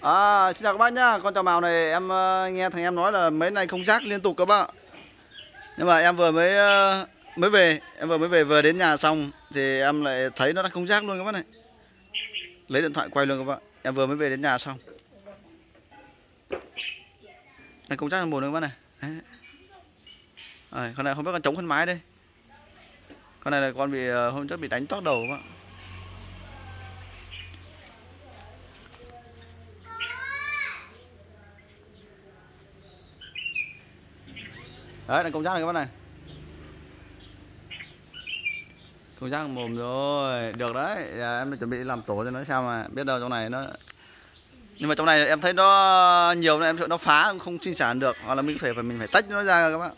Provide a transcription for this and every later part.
Xin chào các bác nhá. Con chào mào này em nghe thằng em nói là mấy nay không rác liên tục các bác. Nhưng mà em vừa mới về, vừa đến nhà xong thì em lại thấy nó đang không rác luôn các bác này. Lấy điện thoại quay luôn các bác. Em vừa mới về đến nhà xong. Đây không rác một nữa các bác này. Con này không biết con trống khăn mái đây. Con này là con bị hôm trước bị đánh toác đầu các bác. Đấy là công giác này các bác này. Công giác mồm rồi. Được đấy. Em chuẩn bị làm tổ cho nó sao mà biết đâu trong này nó. Nhưng mà trong này em thấy nó nhiều nên em sợ nó phá không sinh sản được, hoặc là mình phải tách nó ra các bác.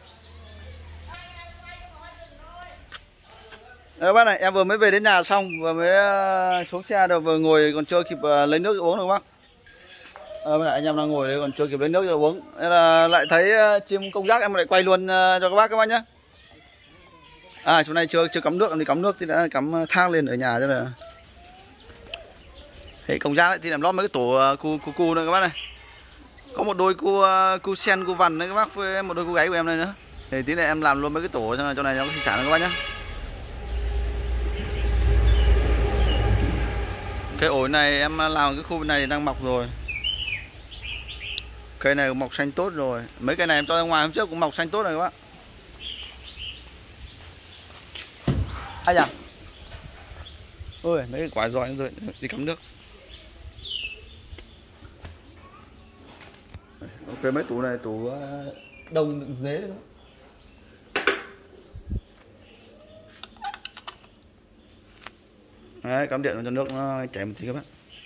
Các bác này, em vừa mới về đến nhà xong, vừa mới xuống xe rồi, vừa ngồi còn chưa kịp lấy nước uống được các bác. Anh em đang ngồi đây còn chưa kịp lấy nước cho uống, nên là lại thấy chim công giác em lại quay luôn cho các bác nhé. Chỗ này chưa cắm nước, em đi cắm nước thì đã cắm thang lên ở nhà cho là thế. Công giác đấy thì làm lót mấy cái tổ cu nữa các bác này. Có một đôi cu sen cu vằn đấy các bác, với một đôi cu gáy của em đây nữa. Thì tí này em làm luôn mấy cái tổ cho này nó có sinh sản các bác nhé. Cái ổi này em làm cái khu này đang mọc rồi. Cây này mọc xanh tốt rồi. Mấy cây này em cho ra ngoài hôm trước cũng mọc xanh tốt rồi các bác. Ai da. Ôi, mấy cái quả giỏi rồi, đi cắm nước. Ok, mấy tủ này tủ đông đựng dế đấy. Đấy, cắm điện vào cho nước nó chảy một tí các bác.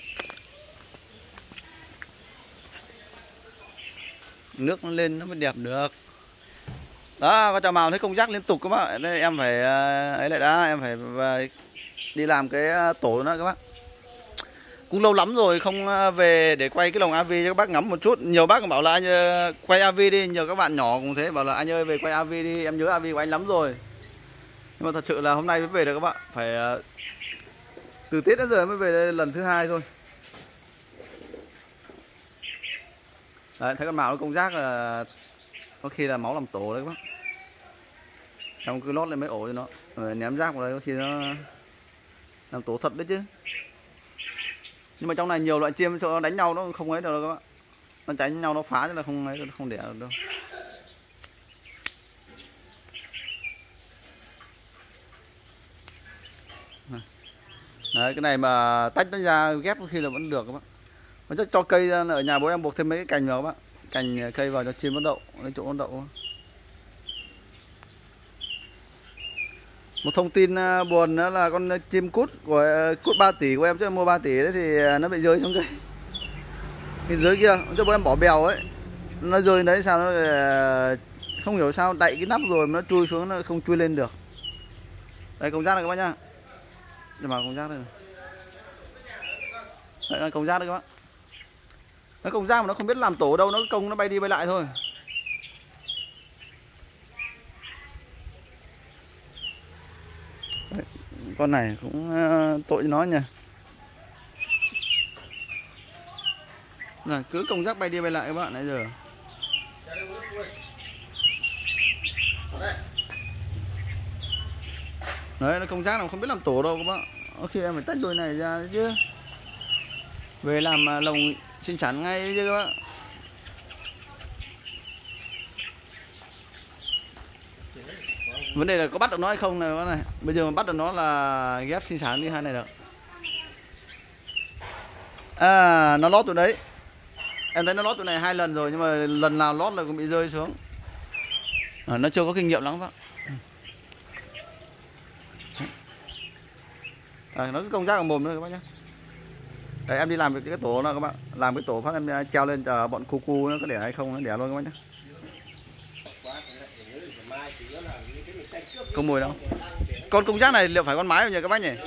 Nước nó lên nó mới đẹp được. Đó, con chào mào thấy công giác liên tục các bác. Đây em phải ấy lại đã, em phải đi làm cái tổ nữa các bác. Cũng lâu lắm rồi không về để quay cái lồng AV cho các bác ngắm một chút. Nhiều bác cũng bảo là anh quay AV đi, nhiều các bạn nhỏ cũng thế bảo là anh ơi về quay AV đi, em nhớ AV của anh lắm rồi. Nhưng mà thật sự là hôm nay mới về được các bạn, phải từ Tết đến giờ mới về đây lần thứ hai thôi. Đấy, thấy con mào nó công giác là có khi là máu làm tổ đấy các bác. Em cứ lót lên mấy ổ cho nó rồi ném rác vào đây, có khi nó làm tổ thật đấy chứ. Nhưng mà trong này nhiều loại chim sợ nó đánh nhau nó không ấy được đâu các bác. Nó đánh nhau nó phá chứ là không ấy, không đẻ được đâu. Đấy, cái này mà tách nó ra ghép có khi là vẫn được các bác. Mà chắc cho cây ở nhà bố em buộc thêm mấy cái cành vào các bác. Cành cây vào cho chim nó đậu, lấy chỗ nó đậu. Một thông tin buồn nữa là con chim cút của cút 3 tỷ của em, chứ mua 3 tỷ đấy thì nó bị rơi xuống cây. Cái dưới kia, cho bố em bỏ bèo ấy. Nó rơi đấy sao nó không hiểu sao đậy cái nắp rồi mà nó chui xuống, nó không chui lên được. Đây công giác này các bác nhá. Để vào công giác đây này. Đây là công giác đấy các bác. Nó công giác mà nó không biết làm tổ đâu, nó công nó bay đi bay lại thôi. Đấy, con này cũng tội cho nó nhỉ. Là cứ công giác bay đi bay lại các bạn nãy giờ. Đấy, nó công giác nào không biết làm tổ đâu các bạn. Có khi em phải tách đôi này ra chứ. Về làm lồng sinh sản ngay chứ các bạn. Vấn đề là có bắt được nó hay không này các này. Bây giờ mà bắt được nó là ghép sinh sản đi hai này được. Nó lót tụi đấy. Em thấy nó lót tụi này 2 lần rồi, nhưng mà lần nào lót là cũng bị rơi xuống. Nó chưa có kinh nghiệm lắm các bạn. Nó cứ công giác ở mồm thôi các bác nhé. Đấy, em đi làm cái tổ đó các bạn. Làm cái tổ phát em treo lên chờ bọn cu nó có đẻ hay không, nó đẻ luôn các bác nhé. Không mùi đâu. Con công giác này liệu phải con mái không nhỉ các bác nhỉ?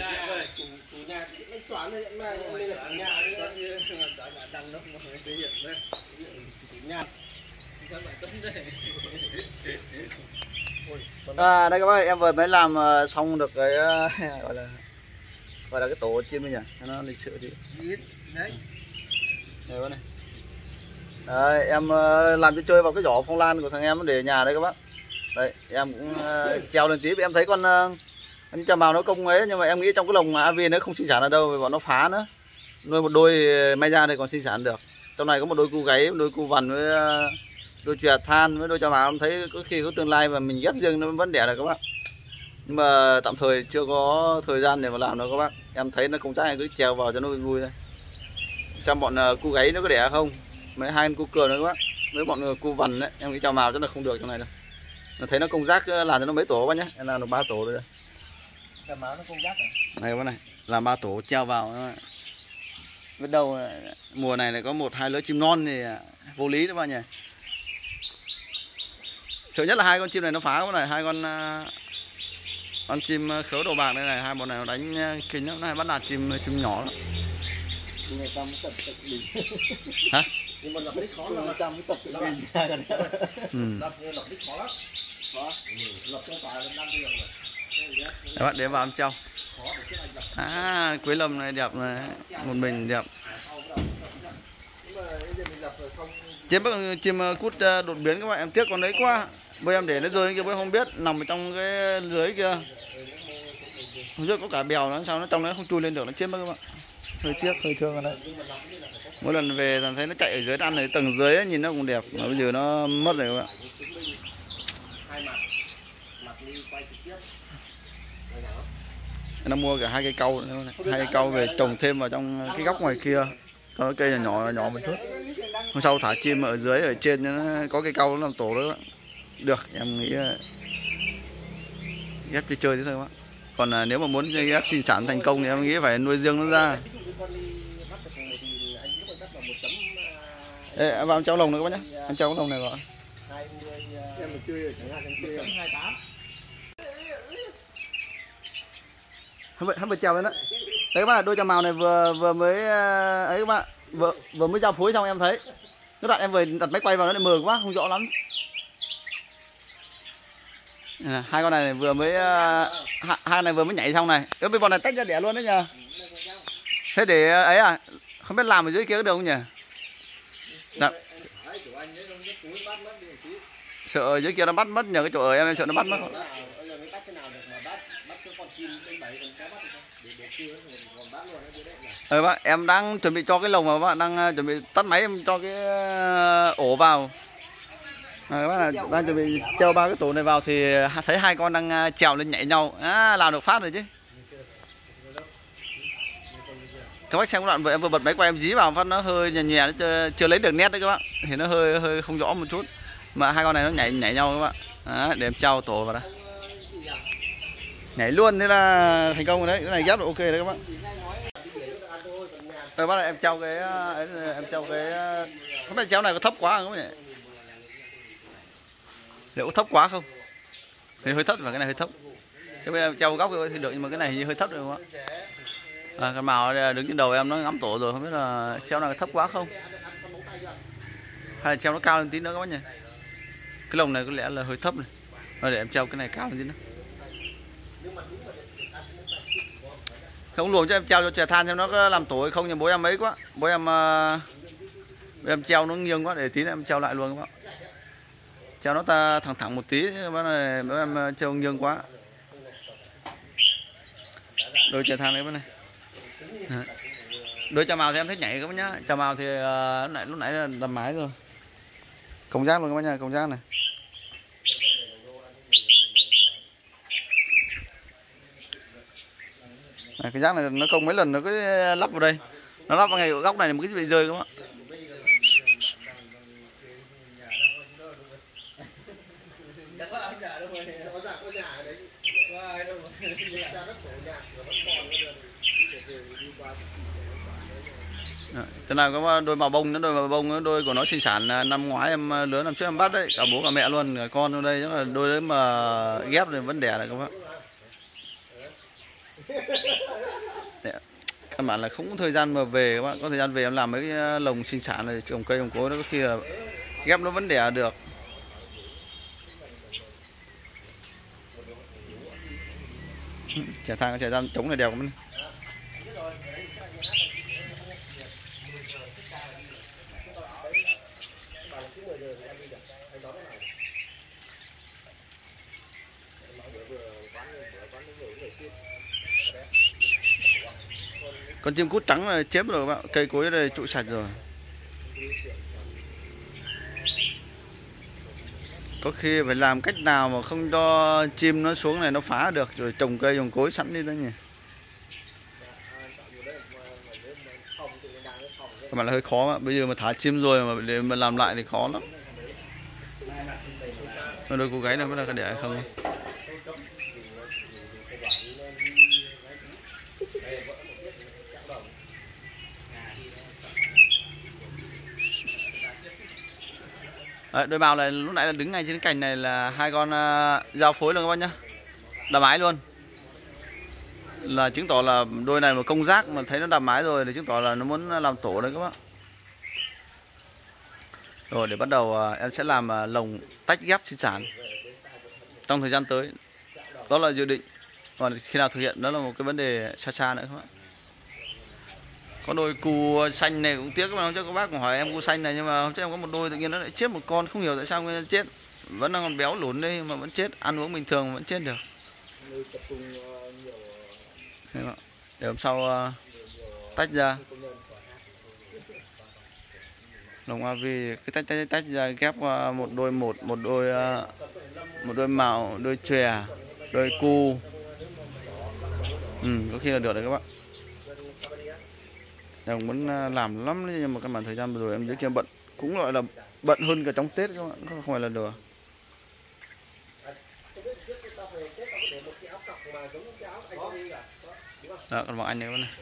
Đây các bác, em vừa mới làm xong được cái gọi là cái tổ chim ấy nhỉ, nó lịch sự thì Đây bác này. Đấy, em làm chơi vào cái giỏ phong lan của thằng em để ở nhà đây các bác. Đây, em cũng treo lên tí. Em thấy con chào mào nó công ấy, nhưng mà em nghĩ trong cái lồng AV nó không sinh sản ở đâu, vì bọn nó phá nữa. Nuôi một đôi may ra đây còn sinh sản được. Trong này có một đôi cu gáy, một đôi cu vằn với đôi chè than với đôi chào mào. Em thấy có khi có tương lai và mình ghép riêng nó vẫn đẻ được các bác. Nhưng mà tạm thời chưa có thời gian để mà làm đâu các bác. Em thấy nó công chắc này cứ treo vào cho nó vui thôi. Xem bọn cu gáy nó có đẻ không. Mấy hai con cu cườm nữa các bác. Với bọn cu vằn đấy, em nghĩ chào mào chắc là không được trong này đâu. Nó thấy nó công giác làm cho nó mấy tổ các bác nhé. Em làm được 3 tổ rồi. Chào mào nó công giác rồi. Này các bác này, làm 3 tổ treo vào. Biết đâu mùa này lại có 1-2 lứa chim non thì vô lý đấy bác nhỉ. Sợ nhất là hai con chim này nó phá các bác này, hai con chim khấu đầu bạc đây này, hai bọn này nó đánh kinh lắm, nó hay bắt nạt chim nhỏ lắm. Ngày ta mới tập đỉnh. Hả? Nhưng mà lập đích khó lắm, ta mới tập đỉnh. Lập đích khó lắm. Lập không phải là 5 được rồi. Đấy bác, để vào em treo. Quế lâm này đẹp này, một mình đẹp. Chim cút đột biến các bạn, em tiếc con đấy quá. Bây em để nó rơi kia, bây không biết nằm ở trong cái lưới kia. Hôm trước có cả bèo nó sao nó trong đó không chui lên được, nó chết mất các bạn. Hơi tiếc, hơi thương con đấy. Mỗi lần về thấy nó chạy ở dưới, ăn ở tầng dưới ấy, nhìn nó cũng đẹp, mà bây giờ nó mất rồi các bạn. Nó mua cả 2 cây cau, 2 cây cau về trồng thêm vào trong cái góc ngoài kia, cho nó cây nhỏ nhỏ một chút. Hôm sau thả chim ở dưới, ở trên nó có cây cau nó làm tổ đó. Được, em nghĩ ghép chơi thế thôi các bạn. Còn nếu mà muốn ghép sinh sản thành công thì em nghĩ phải nuôi riêng nó ra. Ê, vào em treo lồng này các bác nhé, em treo cái lồng này vào. Không phải treo lên đó. Đấy các bạn, đôi chào mào này vừa mới ấy các bạn, vừa mới giao phối xong em thấy. Cái đoạn em vừa đặt máy quay vào nó lại mờ quá, không rõ lắm. Hai con này vừa mới hai này vừa mới nhảy xong này. Cái bên bọn này tách ra đẻ luôn đấy nhờ. Thế để ấy à, không biết làm ở dưới kia có được không nhỉ? Dạ. Sợ dưới kia nó bắt mất nhờ cái chỗ ở em sợ nó bắt mất. Bác, em đang chuẩn bị cho cái lồng mà bác đang chuẩn bị tắt máy em cho cái ổ vào. Bác là đang chuẩn bị treo 3 cái tổ này vào thì thấy hai con đang trèo lên nhảy nhau. Làm được phát rồi chứ. Các bác xem cái đoạn vừa em vừa bật máy quay em dí vào phát nó hơi nhè nhè, nó chưa lấy được nét đấy các bác. Thì nó hơi không rõ một chút. Mà hai con này nó nhảy nhau các bạn. Để em treo tổ vào đó. Nhảy luôn thế là thành công rồi đấy. Cái này ghép được ok đấy các bác. Rồi bắt đầu em treo cái không biết treo này có thấp quá không nhỉ? Liệu có thấp quá không? Thì hơi thấp và cái này hơi thấp. Cái bây giờ treo góc thì được nhưng mà cái này hơi thấp rồi không ạ? Cái màu đứng trên đầu em nó ngắm tổ rồi, không biết là treo này có thấp quá không? Hay là treo nó cao lên tí nữa các bác nhỉ? Cái lồng này có lẽ là hơi thấp này. Rồi để em treo cái này cao lên tí nữa. Không luồng cho em treo cho chè than xem nó có làm tổ hay không, nhưng bố em mấy quá. Bố em treo nó nghiêng quá, để tí nữa em treo lại luôn các bạn. Treo nó thẳng một tí, bố em treo nghiêng quá. Đôi chè than đấy bác này. Đôi chào mào thì em thấy nhảy các bác nhá. Chào mào thì lúc nãy là đầm mái rồi. Công giác luôn các bác nha, công giác này. Cái rác này nó công mấy lần nó cứ lắp vào đây, nó lắp vào ngay góc này một cái gì bị rơi các bạn. Thế nào có đôi màu bông, đôi của nó sinh sản năm ngoái em lứa năm trước em bắt đấy, cả bố cả mẹ luôn, cả con ở đây chắc là đôi đấy mà ghép thì vẫn đẻ này các bác. Căn bản là không có thời gian mà về các bạn, có thời gian về em làm mấy cái lồng sinh sản này, trồng cây trồng cối nó có khi là ghép nó vẫn đẻ được. Chè than chè than trống này đẹp lắm. Con chim cút trắng này chém rồi các bạn, cây cối đây trụi sạch rồi. Có khi phải làm cách nào mà không cho chim nó xuống này nó phá được, rồi trồng cây trồng cối sẵn đi đó nhỉ. Các bạn là hơi khó mà. Bây giờ mà thả chim rồi mà để mà làm lại thì khó lắm. Đôi cô gái này mới là cái đẻ hay không? Đấy, đôi bào này lúc nãy là đứng ngay trên cành này là hai con giao phối luôn các bác nhá, đầm ái luôn, là chứng tỏ là đôi này mà công giác mà thấy nó đầm ái rồi thì chứng tỏ là nó muốn làm tổ đấy các bác. Rồi để bắt đầu em sẽ làm lồng tách ghép sinh sản trong thời gian tới, đó là dự định, còn khi nào thực hiện đó là một cái vấn đề xa xa nữa các bác. Có đôi cù xanh này cũng tiếc, mà chắc các bác cũng hỏi em cù xanh này, nhưng mà hôm trước em có một đôi tự nhiên nó lại chết một con, không hiểu tại sao nó chết, vẫn đang còn béo lùn đây mà vẫn chết, ăn uống bình thường mà vẫn chết được. Để hôm sau tách ra lồng avi, cái tách ra ghép một đôi màu, đôi chòe, đôi cu, có khi là được đấy các bác. Em muốn làm lắm nhưng mà căn bản thời gian vừa rồi em dưới kia bận, cũng gọi là bận hơn cả trong Tết các bạn, không phải là đùa. Đó, còn bọn anh này các bạn này.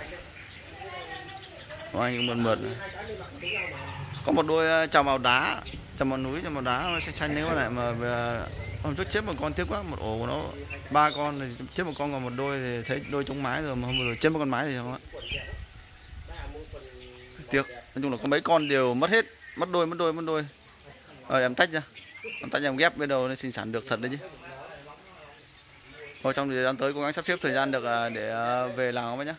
Bọn anh cũng mượt mượt này. Có một đôi trào màu đá, trào màu núi, trào màu đá xanh xanh đấy các bạn này, mà hôm trước chết một con tiếc quá, một ổ của nó 3 con thì chết một con, còn một đôi thì thấy đôi trống mái rồi, mà hôm vừa rồi chết một con mái thì không ạ. Tiếc, nói chung là có mấy con đều mất hết, mất đôi. Rồi em tách ra, em ghép bên đầu nó sinh sản được thật đấy chứ. Thôi trong thời gian tới cố gắng sắp xếp thời gian được để về làm các bác nhé.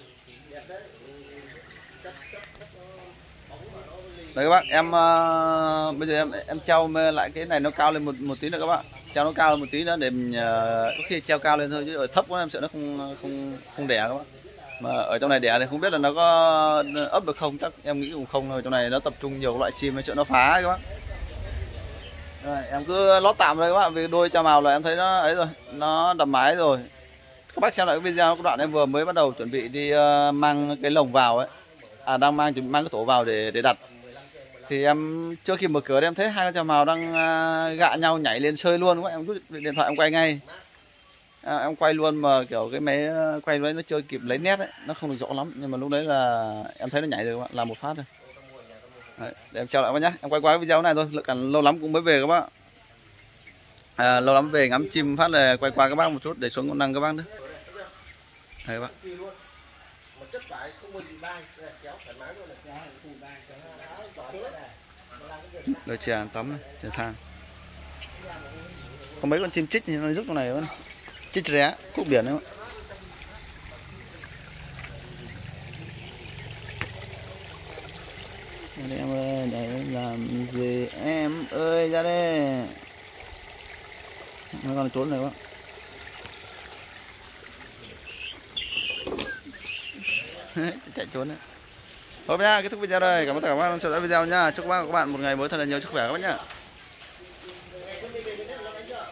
Đấy các bác, em bây giờ em treo lại cái này nó cao lên một tí nữa các bạn, treo nó cao lên một tí nữa để mình có khi treo cao lên thôi, chứ ở thấp quá em sợ nó không đẻ các bác. Mà ở trong này đẻ thì không biết là nó có ấp được không, chắc em nghĩ cũng không thôi, trong này nó tập trung nhiều loại chim, sợ nó phá ấy các bác. Rồi, em cứ lót tạm rồi các bạn, vì đôi trào màu là em thấy nó ấy rồi, nó đầm mái rồi. Các bác xem lại cái video đoạn em vừa mới bắt đầu chuẩn bị đi mang cái lồng vào ấy, đang mang cái tổ vào để đặt. Thì em trước khi mở cửa thì em thấy hai con trào màu đang gạ nhau nhảy lên chơi luôn quá, em cứ điện thoại em quay ngay. Em quay luôn mà kiểu cái máy quay đấy nó chưa kịp lấy nét ấy, nó không được rõ lắm, nhưng mà lúc đấy là em thấy nó nhảy rồi các bạn, làm một phát rồi. Đấy, để em treo lại các bác nhá, em quay qua cái video này thôi, lâu lắm cũng mới về các bác. Lâu lắm về ngắm chim phát là quay qua các bác một chút để xuống con năng các bác nữa. Đây các bác. Đôi chè tắm này, chè thang. Có mấy con chim chích thì nó rút trong này nữa. Chích ré, cúc biển đấy. Em ơi, để làm gì em ơi, ra đây. Nó còn trốn này quá. Chạy trốn đấy. Thôi nha, kết thúc video đây. Cảm ơn tất cả các bạn đã theo dõi video nha. Chúc các bạn một ngày mới thật là nhiều sức khỏe các bạn nhá.